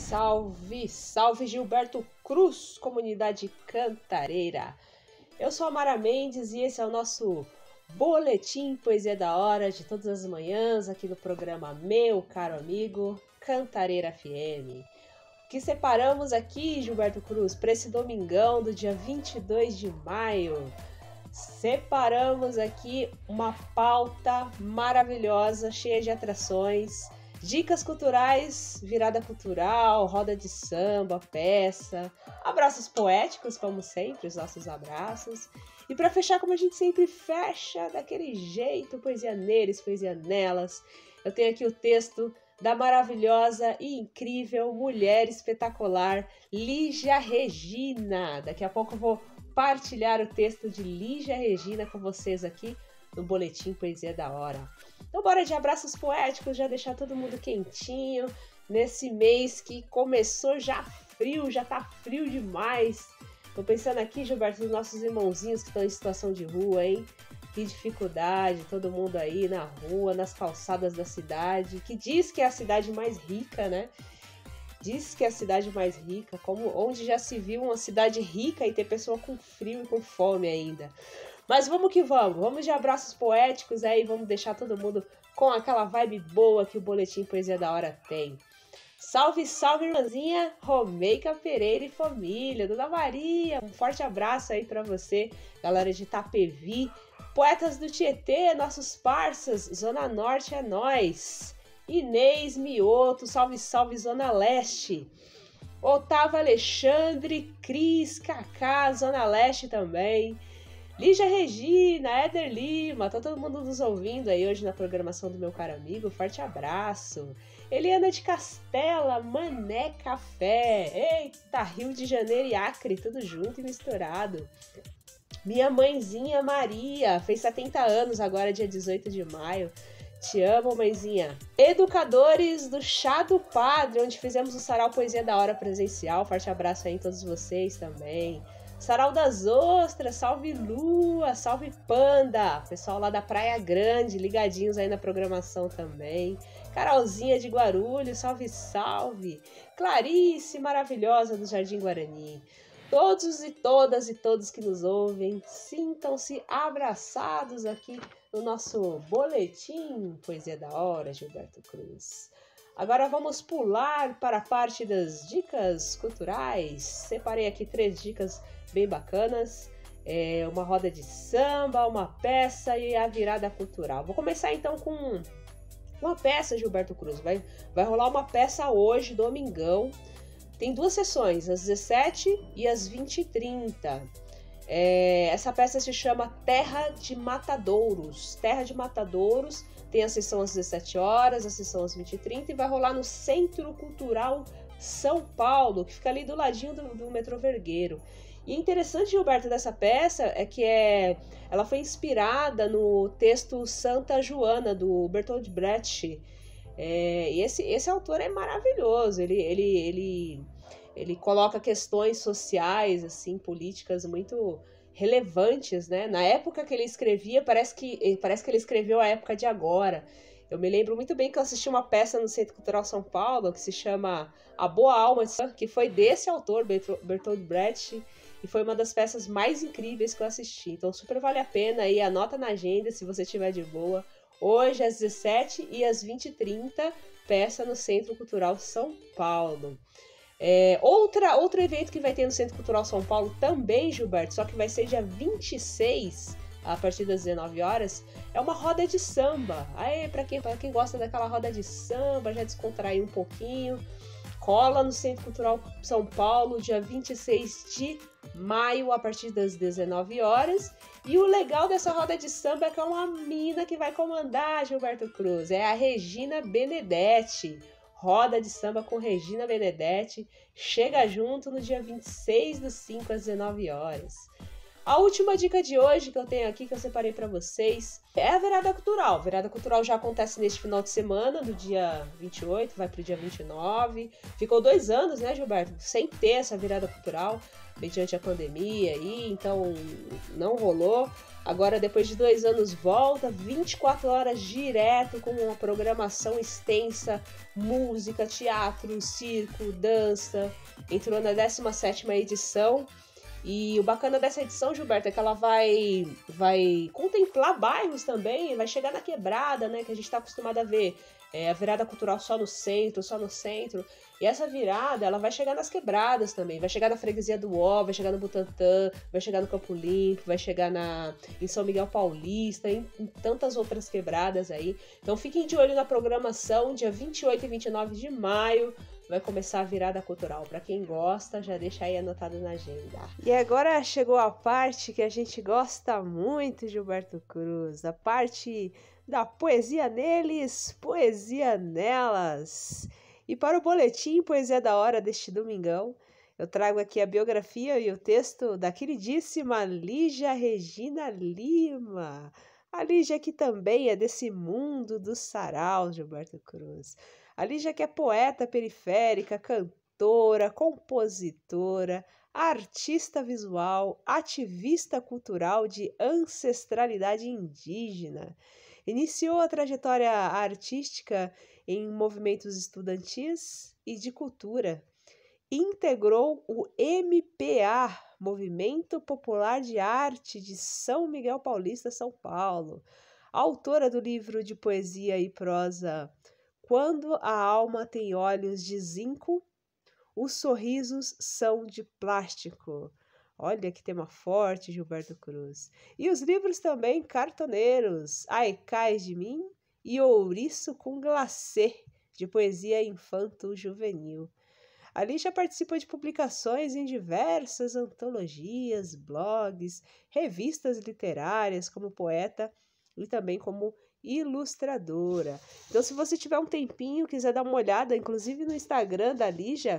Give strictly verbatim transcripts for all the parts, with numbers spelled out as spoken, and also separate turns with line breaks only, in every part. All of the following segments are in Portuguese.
Salve, salve Gilberto Cruz, comunidade cantareira. Eu sou a Mara Mendes e esse é o nosso Boletim Poesia da Hora de todas as manhãs aqui no programa Meu Caro Amigo Cantareira F M. O que separamos aqui, Gilberto Cruz, para esse domingão do dia vinte e dois de maio? Separamos aqui uma pauta maravilhosa, cheia de atrações, dicas culturais, virada cultural, roda de samba, peça, abraços poéticos, como sempre, os nossos abraços. E para fechar, como a gente sempre fecha, daquele jeito, poesia neles, poesia nelas, eu tenho aqui o texto da maravilhosa e incrível mulher espetacular Lígia Regina. Daqui a pouco eu vou partilhar o texto de Lígia Regina com vocês aqui no Boletim Poesia da Hora. Então bora de abraços poéticos, já deixar todo mundo quentinho nesse mês que começou já frio, já tá frio demais. Tô pensando aqui, Gilberto, nos nossos irmãozinhos que estão em situação de rua, hein? Que dificuldade, todo mundo aí na rua, nas calçadas da cidade, que diz que é a cidade mais rica, né? Diz que é a cidade mais rica, como onde já se viu uma cidade rica e ter pessoa com frio e com fome ainda. Mas vamos que vamos, vamos de abraços poéticos aí, vamos deixar todo mundo com aquela vibe boa que o Boletim Poesia da Hora tem. Salve, salve, irmãzinha Romeica Pereira e família, Dona Maria, um forte abraço aí pra você, galera de Itapevi, Poetas do Tietê, nossos parças, Zona Norte é nós. Inês Mioto, salve, salve, Zona Leste. Otávio Alexandre, Cris, Cacá, Zona Leste também. Lígia Regina, Éder Lima, tá todo mundo nos ouvindo aí hoje na programação do Meu Caro Amigo, forte abraço. Eliana de Castela, Mané Café, eita, Rio de Janeiro e Acre, tudo junto e misturado. Minha mãezinha Maria, fez setenta anos agora, dia dezoito de maio. Te amo, mãezinha. Educadores do Chá do Padre, onde fizemos o Sarau Poesia da Hora presencial. Forte abraço aí em todos vocês também. Sarau das Ostras, salve Lua, salve Panda. Pessoal lá da Praia Grande, ligadinhos aí na programação também. Carolzinha de Guarulhos, salve, salve. Clarice, maravilhosa do Jardim Guarani. Todos e todas e todos que nos ouvem, sintam-se abraçados aqui no nosso Boletim Poesia da Hora, Gilberto Cruz. Agora vamos pular para a parte das dicas culturais. Separei aqui três dicas bem bacanas. É uma roda de samba, uma peça e a virada cultural. Vou começar então com uma peça, Gilberto Cruz. Vai, vai rolar uma peça hoje, domingão. Tem duas sessões, às dezessete e às vinte e trinta. É, essa peça se chama Terra de Matadouros. Terra de Matadouros, tem a sessão às dezessete horas, a sessão às vinte e trinta e vai rolar no Centro Cultural São Paulo, que fica ali do ladinho do, do metrô Vergueiro. E interessante, Gilberto, dessa peça é que é, ela foi inspirada no texto Santa Joana, do Bertolt Brecht. É, e esse, esse autor é maravilhoso, ele, ele, ele, ele coloca questões sociais, assim, políticas muito relevantes, né? Na época que ele escrevia, parece que, parece que ele escreveu a época de agora. Eu me lembro muito bem que eu assisti uma peça no Centro Cultural São Paulo, que se chama A Boa Alma, que foi desse autor, Bertolt Brecht, e foi uma das peças mais incríveis que eu assisti. Então super vale a pena aí, anota na agenda se você tiver de boa. Hoje às dezessete e às vinte e trinta, peça no Centro Cultural São Paulo. É, outra, outro evento que vai ter no Centro Cultural São Paulo também, Gilberto, só que vai ser dia vinte e seis, a partir das dezenove horas, é uma roda de samba. Aí, para quem, pra quem gosta daquela roda de samba, já descontrair um pouquinho, cola no Centro Cultural São Paulo, dia vinte e seis de maio, a partir das dezenove horas. E o legal dessa roda de samba é que é uma mina que vai comandar, Gilberto Cruz. É a Regina Benedetti. Roda de samba com Regina Benedetti. Chega junto no dia vinte e seis do cinco, às dezenove horas. A última dica de hoje que eu tenho aqui, que eu separei para vocês, é a virada cultural. A virada cultural já acontece neste final de semana, do dia vinte e oito, vai pro dia vinte e nove. Ficou dois anos, né, Gilberto, sem ter essa virada cultural, mediante a pandemia aí, então não rolou. Agora, depois de dois anos, volta, vinte e quatro horas direto, com uma programação extensa, música, teatro, circo, dança. Entrou na décima sétima edição. E o bacana dessa edição, Gilberto, é que ela vai, vai contemplar bairros também, vai chegar na quebrada, né, que a gente está acostumado a ver é, a virada cultural só no centro, só no centro. E essa virada, ela vai chegar nas quebradas também, vai chegar na Freguesia do Ó, vai chegar no Butantã, vai chegar no Campo Limpo, vai chegar na, em São Miguel Paulista, em, em tantas outras quebradas aí. Então fiquem de olho na programação, dia vinte e oito e vinte e nove de maio, vai começar a virada cultural. Para quem gosta, já deixa aí anotado na agenda. E agora chegou a parte que a gente gosta muito, Gilberto Cruz, a parte da poesia neles, poesia nelas. E para o boletim Poesia da Hora deste domingão, eu trago aqui a biografia e o texto da queridíssima Lígia Regina Lima. A Lígia que também é desse mundo dos saraus, Gilberto Cruz. A Lígia que é poeta periférica, cantora, compositora, artista visual, ativista cultural de ancestralidade indígena. Iniciou a trajetória artística em movimentos estudantis e de cultura. Integrou o M P A, Movimento Popular de Arte de São Miguel Paulista, São Paulo. Autora do livro de poesia e prosa Quando a Alma Tem Olhos de Zinco, Os Sorrisos São de Plástico. Olha que tema forte, Gilberto Cruz. E os livros também cartoneiros, Ai Cais de Mim e Ouriço com Glacê, de poesia infanto-juvenil. A Lígia participa de publicações em diversas antologias, blogs, revistas literárias como poeta e também como ilustradora. Então, se você tiver um tempinho, quiser dar uma olhada, inclusive no Instagram da Lígia,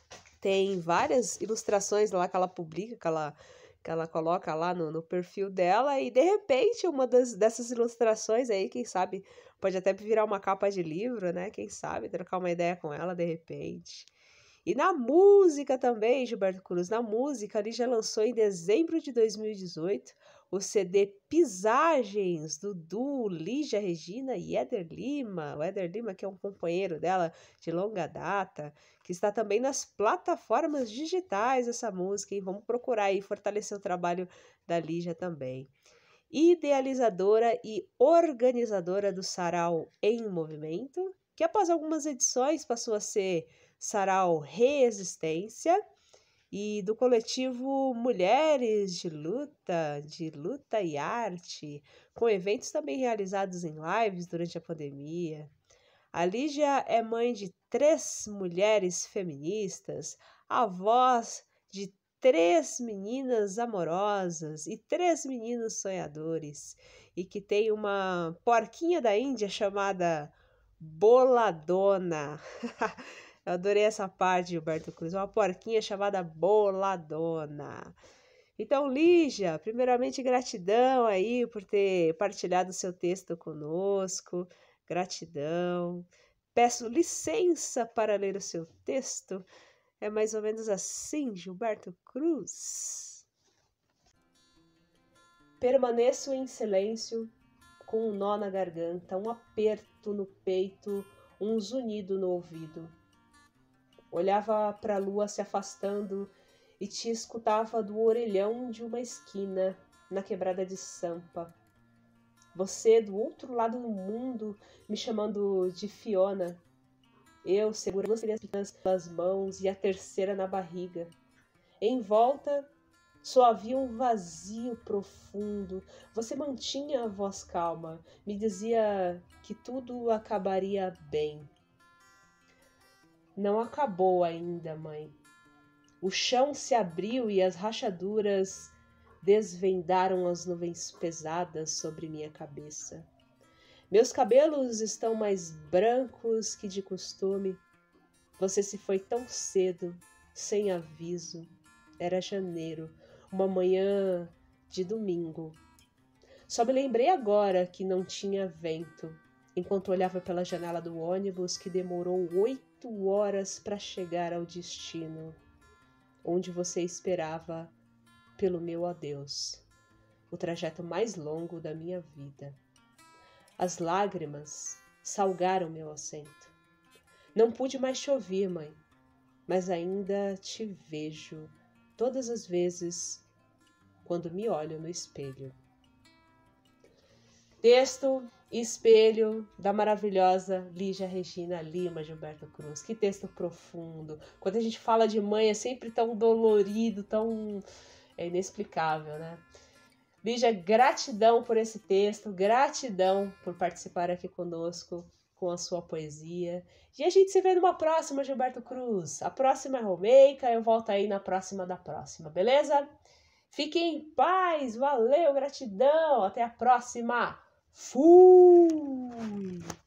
tem várias ilustrações lá que ela publica, que ela, que ela coloca lá no, no perfil dela, e de repente uma das, dessas ilustrações aí, quem sabe, pode até virar uma capa de livro, né? Quem sabe, trocar uma ideia com ela de repente. E na música também, Gilberto Cruz, na música, a Lígia lançou em dezembro de dois mil e dezoito o C D Pisagens, do duo Lígia Regina e Éder Lima. O Éder Lima, que é um companheiro dela de longa data, que está também nas plataformas digitais, essa música, hein? Vamos procurar aí fortalecer o trabalho da Lígia também. Idealizadora e organizadora do Sarau em Movimento, que após algumas edições passou a ser Sarau Resistência, e do coletivo Mulheres de Luta, de Luta e Arte, com eventos também realizados em lives durante a pandemia. A Lígia é mãe de três mulheres feministas, avós de três meninas amorosas e três meninos sonhadores, e que tem uma porquinha da Índia chamada Boladona. Eu adorei essa parte, Gilberto Cruz. Uma porquinha chamada Boladona. Então, Lígia, primeiramente gratidão aí por ter partilhado o seu texto conosco. Gratidão. Peço licença para ler o seu texto. É mais ou menos assim, Gilberto Cruz. Permaneço em silêncio, com um nó na garganta, um aperto no peito, um zunido no ouvido. Olhava para a lua se afastando e te escutava do orelhão de uma esquina, na quebrada de Sampa. Você do outro lado do mundo, me chamando de Fiona. Eu segurando as crianças pelas mãos e a terceira na barriga. Em volta, só havia um vazio profundo. Você mantinha a voz calma, me dizia que tudo acabaria bem. Não acabou ainda, mãe. O chão se abriu e as rachaduras desvendaram as nuvens pesadas sobre minha cabeça. Meus cabelos estão mais brancos que de costume. Você se foi tão cedo, sem aviso. Era janeiro, uma manhã de domingo. Só me lembrei agora que não tinha vento, enquanto olhava pela janela do ônibus que demorou oito horas para chegar ao destino, onde você esperava pelo meu adeus, o trajeto mais longo da minha vida. As lágrimas salgaram meu assento. Não pude mais te ouvir, mãe, mas ainda te vejo todas as vezes quando me olho no espelho. Texto e espelho da maravilhosa Lígia Regina Lima Gilberto Cruz. Que texto profundo. Quando a gente fala de mãe é sempre tão dolorido, tão é inexplicável, né? Lígia, gratidão por esse texto, gratidão por participar aqui conosco com a sua poesia. E a gente se vê numa próxima, Gilberto Cruz. A próxima é Romeica, eu volto aí na próxima da próxima, beleza? Fiquem em paz, valeu, gratidão, até a próxima. Fui!